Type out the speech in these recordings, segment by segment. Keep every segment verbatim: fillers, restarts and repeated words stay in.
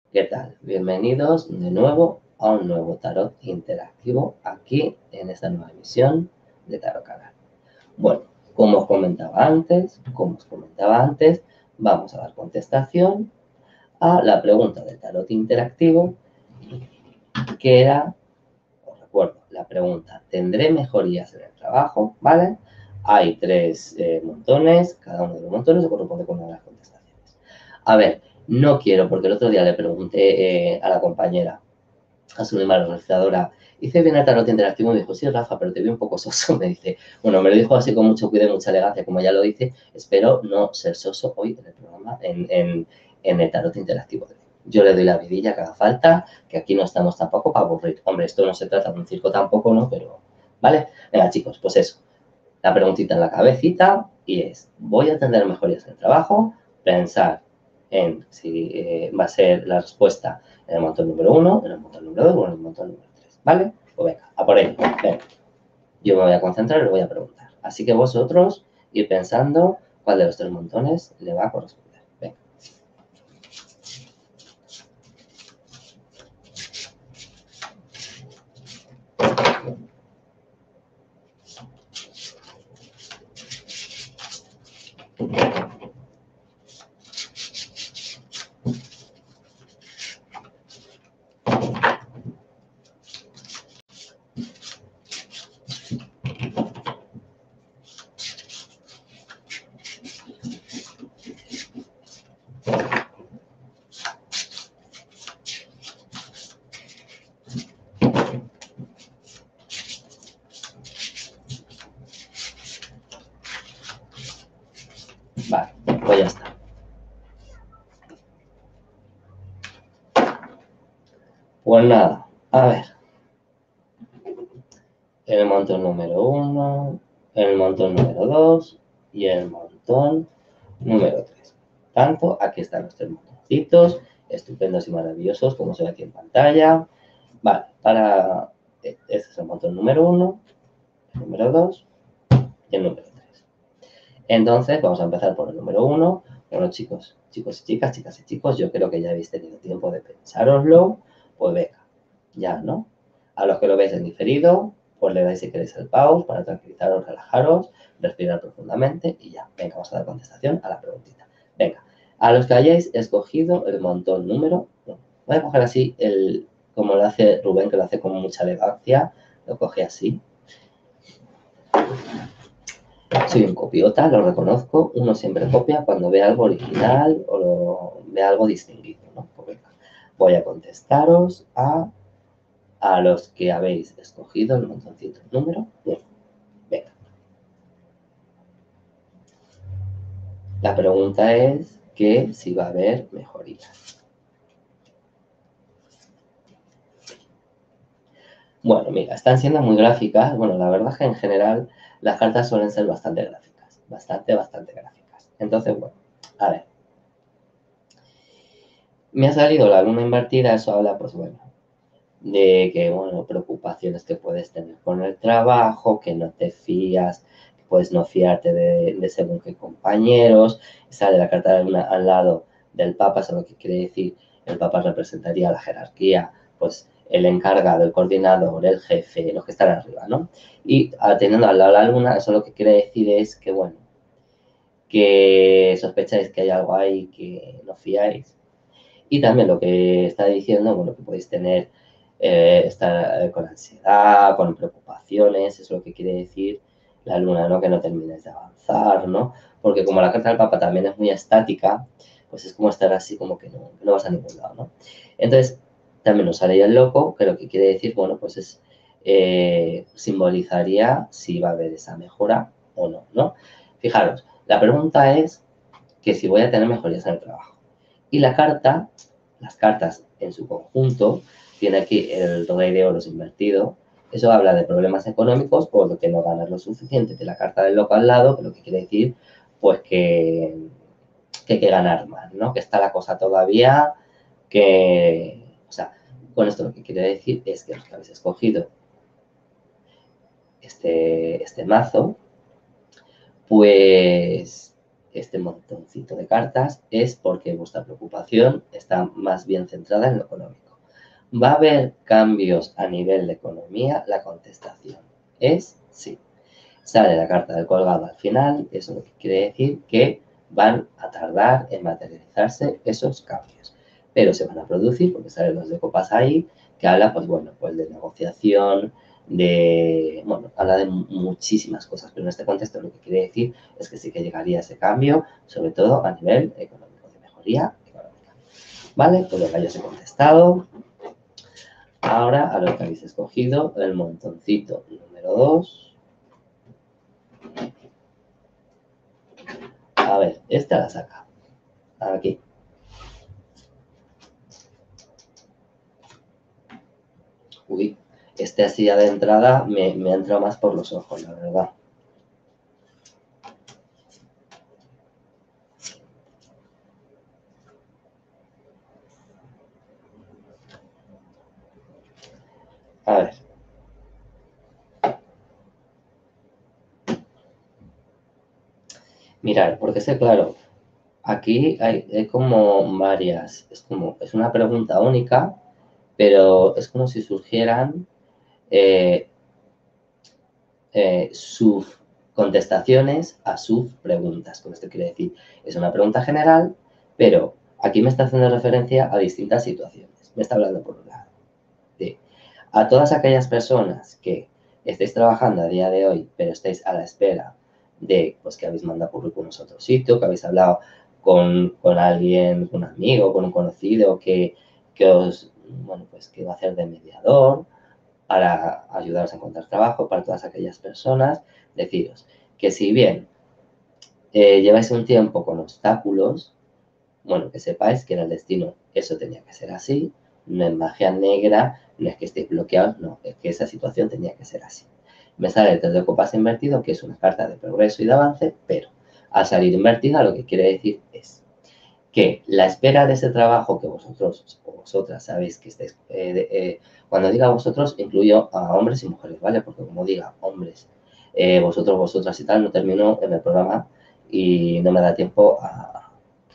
¿Qué tal? Bienvenidos de nuevo a un nuevo tarot interactivo aquí en esta nueva emisión de Tarot Canal. Bueno, como os comentaba antes, como os comentaba antes, vamos a dar contestación a la pregunta del tarot interactivo, que era, os recuerdo, la pregunta, ¿tendré mejorías en el trabajo? ¿Vale? Hay tres eh, montones, cada uno de los montones se corresponde con una de las contestaciones. A ver, no quiero, porque el otro día le pregunté eh, a la compañera, a su la realizadora, hice bien el tarot interactivo y me dijo, sí, Rafa, pero te vi un poco soso. Me dice, bueno, me lo dijo así con mucho cuidado y mucha elegancia, como ya lo dice, espero no ser soso hoy en el programa, en, en, en el tarot interactivo. Yo le doy la vidilla que haga falta, que aquí no estamos tampoco para aburrir. Hombre, esto no se trata de un circo tampoco, ¿no? Pero, ¿vale? Venga, chicos, pues eso. La preguntita en la cabecita y es, ¿voy a tener mejorías en el trabajo? Pensar en si eh, va a ser la respuesta en el montón número uno, en el montón número dos o en el montón número tres, ¿vale? Pues venga, a por ello. Venga. Yo me voy a concentrar y le voy a preguntar. Así que vosotros ir pensando cuál de los tres montones le va a corresponder. Venga. Vale, pues ya está. Pues nada, a ver. El montón número uno, el montón número dos y el montón número tres. Tanto, aquí están los tres montoncitos, estupendos y maravillosos, como se ve aquí en pantalla. Vale, para... Este es el montón número uno, el número dos y el número tres. Entonces, vamos a empezar por el número uno. Bueno, chicos, chicos y chicas, chicas y chicos, yo creo que ya habéis tenido tiempo de pensároslo. Pues venga, ya, ¿no? A los que lo veis en diferido, pues le dais si queréis el pause para tranquilizaros, relajaros, respirar profundamente y ya. Venga, vamos a dar contestación a la preguntita. Venga, a los que hayáis escogido el montón número uno. Voy a coger así el, como lo hace Rubén, que lo hace con mucha elegancia, lo coge así. Soy un copiota, lo reconozco. Uno siempre copia cuando ve algo original o lo, ve algo distinguido, ¿no? Pues venga, voy a contestaros a, a los que habéis escogido el montoncito número uno. Venga. La pregunta es que si va a haber mejorías. Bueno, mira, están siendo muy gráficas. Bueno, la verdad es que en general las cartas suelen ser bastante gráficas. Bastante, bastante gráficas. Entonces, bueno, a ver. Me ha salido la luna invertida, eso habla, pues bueno, de que, bueno, preocupaciones que puedes tener con el trabajo, que no te fías, que puedes no fiarte de, de según qué compañeros. Sale la carta de la luna al lado del Papa, eso es lo que quiere decir, el Papa representaría la jerarquía, pues el encargado, el coordinador, el jefe, los que están arriba, ¿no? Y teniendo al lado la luna, eso lo que quiere decir es que, bueno, que sospecháis que hay algo ahí que no fiáis. Y también lo que está diciendo, bueno, que podéis tener, eh, estar eh, con ansiedad, con preocupaciones, es lo que quiere decir la luna, ¿no? Que no termines de avanzar, ¿no? Porque como la carta del Papa también es muy estática, pues es como estar así como que no, que no vas a ningún lado, ¿no? Entonces, también nos sale el loco, que lo que quiere decir, bueno, pues es, eh, simbolizaría si va a haber esa mejora o no, ¿no? Fijaros, la pregunta es que si voy a tener mejorías en el trabajo. Y la carta, las cartas en su conjunto, tiene aquí el rey de oros invertido. Eso habla de problemas económicos por lo que no ganas lo suficiente. De la carta del loco al lado, que lo que quiere decir, pues que, que hay que ganar más, ¿no? Que está la cosa todavía que... O sea, con esto lo que quiere decir es que los que habéis escogido este, este mazo, pues este montoncito de cartas es porque vuestra preocupación está más bien centrada en lo económico. ¿Va a haber cambios a nivel de economía? La contestación es sí. Sale la carta del colgado al final, eso lo que quiere decir que van a tardar en materializarse esos cambios, pero se van a producir porque salen los de copas ahí, que habla, pues bueno, pues de negociación, de, bueno, habla de muchísimas cosas, pero en este contexto lo que quiere decir es que sí que llegaría ese cambio, sobre todo a nivel económico, de mejoría económica. ¿Vale? Pues lo que hayas contestado. Ahora, a lo que habéis escogido, el montoncito número dos. A ver, esta la saca. Aquí. Uy, este así ya de entrada me, me ha entrado más por los ojos, la verdad. A ver. Mirar, porque sé, claro, aquí hay, hay como varias, es como, es una pregunta única, pero es como si surgieran eh, eh, subcontestaciones a subpreguntas. Con esto quiere decir, es una pregunta general, pero aquí me está haciendo referencia a distintas situaciones. Me está hablando por un lado de a todas aquellas personas que estéis trabajando a día de hoy, pero estáis a la espera de pues, que habéis mandado currículums a otro sitio, que habéis hablado con, con alguien, con un amigo, con un conocido que, que os, bueno, pues que va a hacer de mediador para ayudaros a encontrar trabajo, para todas aquellas personas, deciros que si bien eh, lleváis un tiempo con obstáculos, bueno, que sepáis que en el destino eso tenía que ser así, no es magia negra, no es que estéis bloqueados, no, es que esa situación tenía que ser así. Me sale el tres de copas invertido, que es una carta de progreso y de avance, pero al salir invertida lo que quiere decir es que la espera de ese trabajo que vosotros o vosotras sabéis que estáis, eh, de, eh, cuando diga vosotros incluyo a hombres y mujeres, ¿vale? Porque como diga hombres, eh, vosotros, vosotras y tal, no termino en el programa y no me da tiempo a,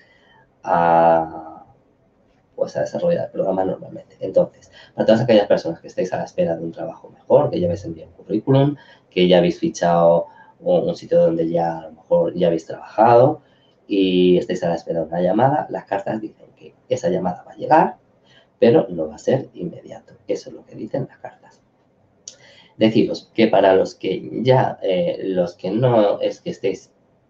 a, pues a desarrollar el programa normalmente. Entonces, para todas aquellas personas que estáis a la espera de un trabajo mejor, que ya habéis enviado un currículum, que ya habéis fichado un, un sitio donde ya a lo mejor ya habéis trabajado y estáis a la espera de una llamada, las cartas dicen que esa llamada va a llegar, pero no va a ser inmediato. Eso es lo que dicen las cartas. Deciros que para los que ya, eh, los que no es que estéis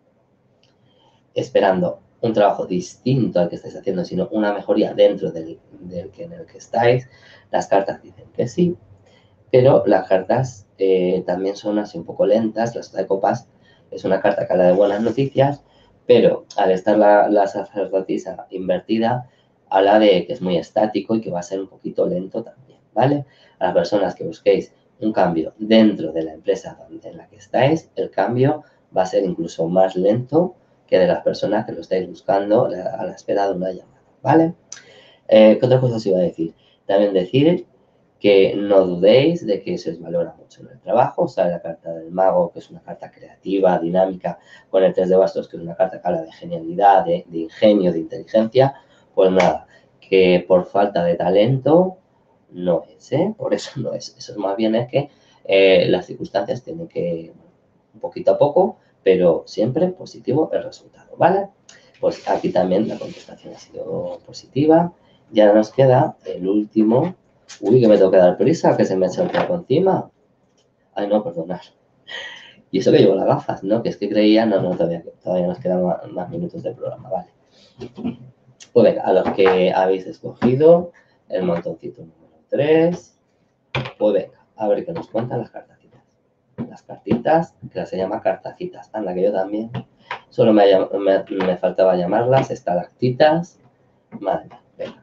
esperando un trabajo distinto al que estáis haciendo, sino una mejoría dentro del, del que en el que estáis, las cartas dicen que sí, pero las cartas eh, también son así un poco lentas. Las de copas es una carta que habla de buenas noticias, pero al estar la, la sacerdotisa invertida, habla de que es muy estático y que va a ser un poquito lento también, ¿vale? A las personas que busquéis un cambio dentro de la empresa en la que estáis, el cambio va a ser incluso más lento que de las personas que lo estáis buscando a la espera de una llamada, ¿vale? Eh, ¿Qué otra cosa os iba a decir? También decir que no dudéis de que se os valora mucho en el trabajo. Sale la carta del mago, que es una carta creativa, dinámica, con el tres de bastos, que es una carta que habla de genialidad, de, de ingenio, de inteligencia. Pues nada, que por falta de talento no es, ¿eh? Por eso no es. Eso más bien es que eh, las circunstancias tienen que, un poquito a poco, pero siempre positivo el resultado, ¿vale? Pues aquí también la contestación ha sido positiva. Ya nos queda el último. Uy, que me tengo que dar prisa, que se me echa el tiempo encima. Ay, no, perdonad. Y eso que llevo las gafas, ¿no? Que es que creía, no, no, todavía, todavía nos quedan más, más minutos de programa, vale. Pues venga, a los que habéis escogido el montoncito número tres, pues venga, a ver qué nos cuentan las cartacitas. Las cartitas, que las se llama cartacitas. Anda, que yo también. Solo me, me, me faltaba llamarlas estalactitas. Madre mía, venga.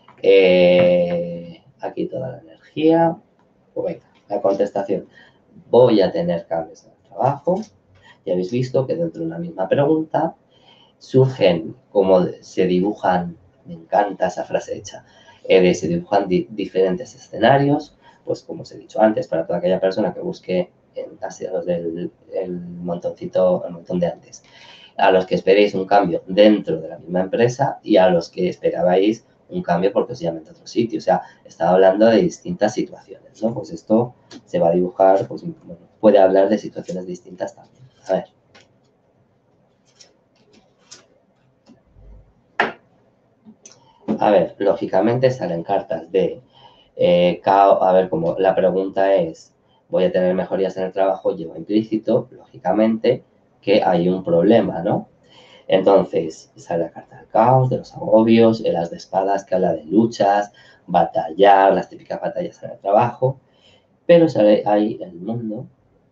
Eh, aquí toda la energía. Pues venga, la contestación. Voy a tener cambios en el trabajo. Ya habéis visto que dentro de una misma pregunta surgen, como se dibujan, me encanta esa frase hecha, eh, de se dibujan di diferentes escenarios, pues como os he dicho antes, para toda aquella persona que busque en así los del el montoncito, el montón de antes, a los que esperéis un cambio dentro de la misma empresa y a los que esperabais un cambio porque os llamen de otro sitio. O sea, estaba hablando de distintas situaciones, ¿no? Pues esto se va a dibujar, pues bueno, puede hablar de situaciones distintas también. A ver. A ver, lógicamente salen cartas de eh, caos. A ver, como la pregunta es, voy a tener mejorías en el trabajo, lleva implícito, lógicamente, que hay un problema, ¿no? Entonces, sale la carta del caos, de los agobios, el as de espadas que habla de luchas, batallar, las típicas batallas en el trabajo, pero sale ahí el mundo,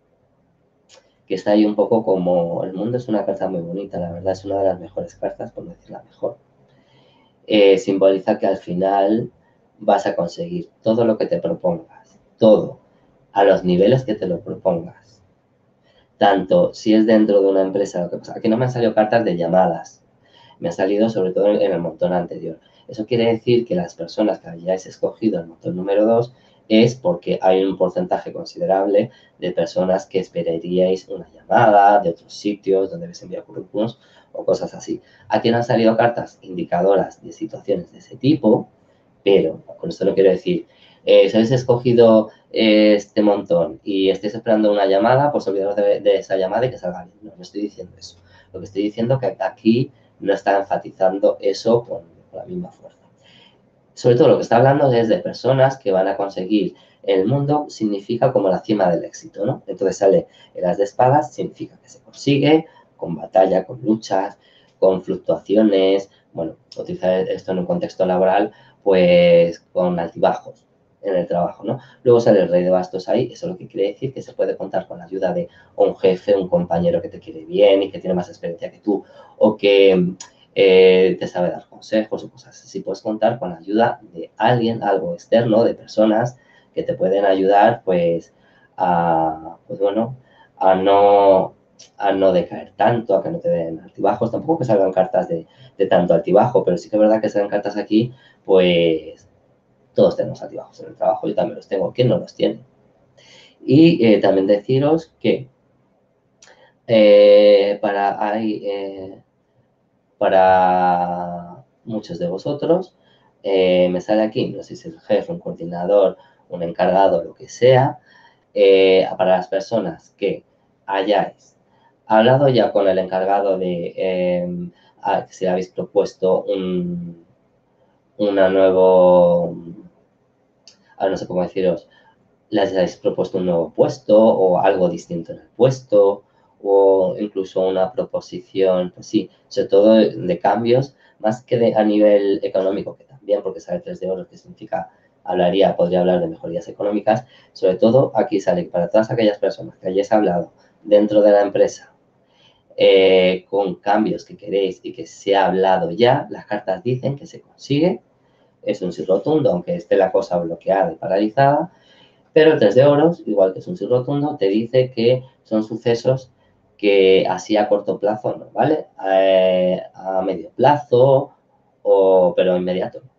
que está ahí un poco como, el mundo es una carta muy bonita, la verdad es una de las mejores cartas, por no decir la mejor. Eh, simboliza que al final vas a conseguir todo lo que te propongas, todo, a los niveles que te lo propongas. Tanto si es dentro de una empresa, lo que pasa, aquí no me han salido cartas de llamadas, me ha salido sobre todo en el montón anterior. Eso quiere decir que las personas que hayáis escogido el montón número dos es porque hay un porcentaje considerable de personas que esperaríais una llamada de otros sitios donde habéis enviado currículums o cosas así. Aquí no han salido cartas indicadoras de situaciones de ese tipo, pero con esto no quiero decir, eh, si habéis escogido eh, este montón y estáis esperando una llamada, pues olvidaros de, de esa llamada y que salga bien. No, no estoy diciendo eso. Lo que estoy diciendo es que aquí no está enfatizando eso con, con la misma fuerza. Sobre todo lo que está hablando es de personas que van a conseguir el mundo, significa como la cima del éxito, ¿no? Entonces sale el as de espadas, significa que se consigue con batalla, con luchas, con fluctuaciones, bueno, utilizar esto en un contexto laboral, pues con altibajos en el trabajo, ¿no? Luego sale el rey de bastos ahí, eso lo que quiere decir que se puede contar con la ayuda de un jefe, un compañero que te quiere bien y que tiene más experiencia que tú, o que eh, te sabe dar consejos o cosas así. Puedes contar con la ayuda de alguien, algo externo, de personas que te pueden ayudar, pues, a, pues bueno, a no, a no decaer tanto, a que no te den altibajos. Tampoco que salgan cartas de, de tanto altibajo, pero sí que es verdad que salen cartas aquí, pues, todos tenemos altibajos en el trabajo. Yo también los tengo. ¿Quién no los tiene? Y eh, también deciros que eh, para hay... Eh, para muchos de vosotros, eh, me sale aquí, no sé si es el jefe, un coordinador, un encargado, lo que sea, eh, para las personas que hayáis hablado ya con el encargado de eh, a, si habéis propuesto un una nuevo, ahora no sé cómo deciros, les habéis propuesto un nuevo puesto o algo distinto en el puesto o incluso una proposición, pues sí, sobre todo de, de cambios, más que de, a nivel económico, que también, porque sale tres de oro, que significa, hablaría, podría hablar de mejorías económicas, sobre todo aquí sale para todas aquellas personas que hayáis hablado dentro de la empresa eh, con cambios que queréis y que se ha hablado ya, las cartas dicen que se consigue, es un sí rotundo, aunque esté la cosa bloqueada y paralizada, pero el tres de oros, igual que es un sí rotundo, te dice que son sucesos que así a corto plazo no, ¿vale? Eh, a medio plazo, o, pero inmediato.